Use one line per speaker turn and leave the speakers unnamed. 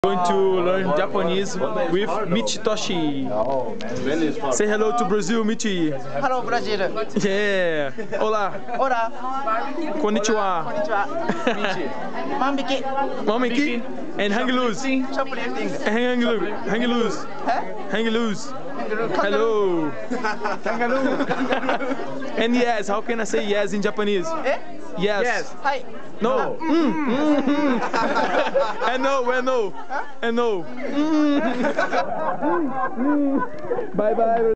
Going to learn Japanese with Michitoshi. Say hello to Brazil, Michi.
Hello, Brazil.
Yeah. Olá.
Olá.
Konnichiwa.
Konnichiwa. Mambiki.
Momiki and hang loose.
Shoplifting.
Hang loose.
Huh?
Hang loose.
Kangaroo.
Hello.
Kangaroo.
And yes, how can I say yes in Japanese?
Eh?
Yes.
Hi.
No. And no. And no. And no. Bye bye.